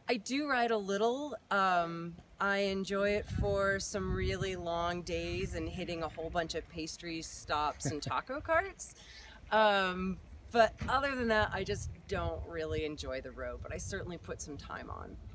I do ride a little. I enjoy it for some really long days and hitting a whole bunch of pastry stops and taco carts. But other than that, I just don't really enjoy the road, but I certainly put some time on.